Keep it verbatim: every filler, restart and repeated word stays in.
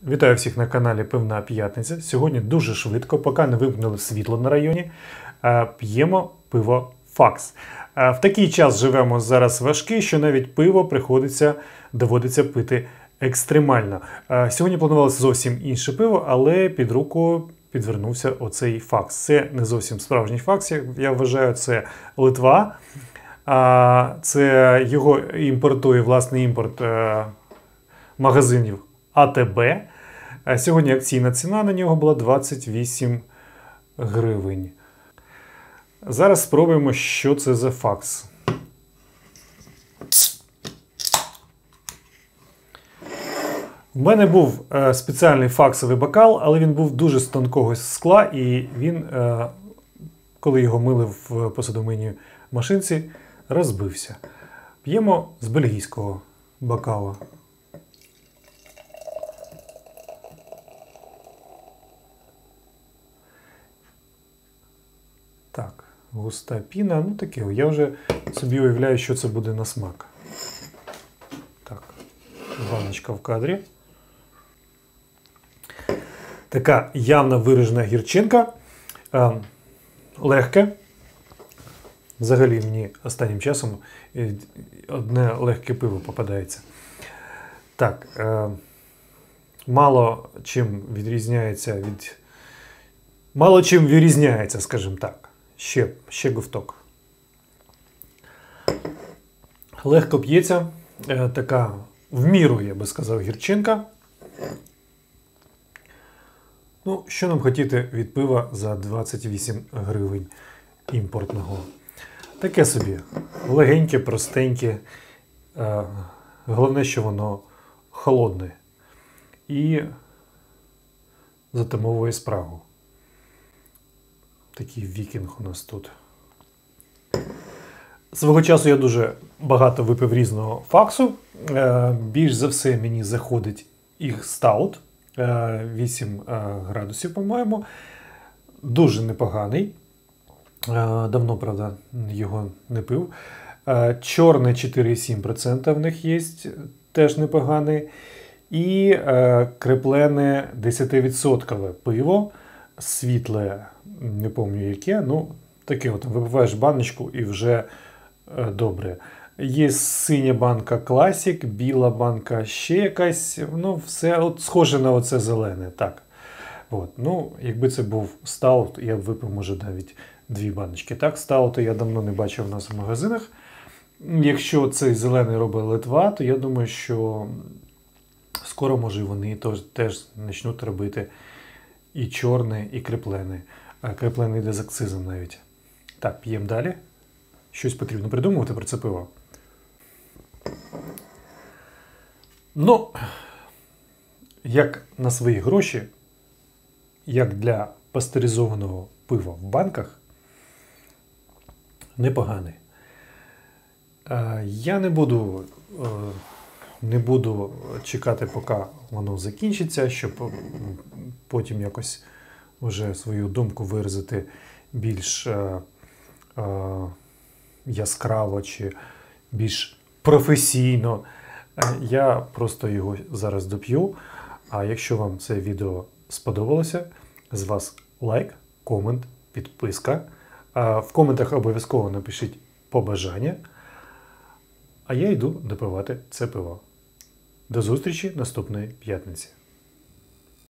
Вітаю всіх на каналі Пивна П'ятниця. Сьогодні дуже швидко, поки не вимкнули світло на районі, п'ємо пиво Факс. В такий час живемо зараз важкий, що навіть пиво приходиться, доводиться пити екстремально. Сьогодні планувалося зовсім інше пиво, але під руку підвернувся оцей Факс. Це не зовсім справжній Факс, я вважаю, це Литва. Це його імпортує, власний імпорт магазинів А Те Бе. Сьогодні акційна ціна на нього була двадцять вісім гривень. Зараз спробуємо, що це за Факс. У мене був спеціальний факсовий бокал, але він був дуже з тонкого скла, і він, коли його мили в посудомийній машинці, розбився. П'ємо з бельгійського бокала. Так, густа піна, ну таке, я вже собі уявляю, що це буде на смак. Так, баночка в кадрі. Така явно виражена гірчинка, е, легке. Взагалі мені останнім часом одне легке пиво попадається. Так, е, мало чим відрізняється від... Мало чим вирізняється, скажімо так. Ще, ще говток. Легко п'ється, е, така в міру, я би сказав, гірчинка. Ну, що нам хотіти від пива за двадцять вісім гривень імпортного? Таке собі, легеньке, простеньке, е, головне, що воно холодне і затамовує спрагу. Такий вікінг у нас тут. Свого часу я дуже багато випив різного факсу. Е, більш за все мені заходить їх стаут. Е, вісім градусів, по-моєму. Дуже непоганий. Е, давно, правда, його не пив. Е, чорне чотири цілих сім десятих відсотка в них є, теж непоганий. І е, креплене десятивідсоткове пиво. Світле, не пам'ятаю яке, ну таке от, вибиваєш баночку і вже е, добре. Є синя банка Classic, біла банка ще якась, ну все от схоже на оце зелене, так. От, ну, якби це був стаут, я б випив, може, навіть дві баночки. Так, стаути я давно не бачив у нас в магазинах. Якщо цей зелений робить Литва, то я думаю, що скоро, може, вони теж почнуть робити і чорне, і креплене. Креплене йде з акцизом навіть. Так, п'ємо далі. Щось потрібно придумувати про це пиво. Ну, як на свої гроші, як для пастеризованого пива в банках, непоганий. Я не буду, не буду чекати, поки воно закінчиться, щоб потім якось вже свою думку виразити більш е, е, яскраво чи більш професійно. Я просто його зараз доп'ю. А якщо вам це відео сподобалося, з вас лайк, комент, підписка. В коментах обов'язково напишіть побажання. А я йду допивати це пиво. До зустрічі наступної п'ятниці.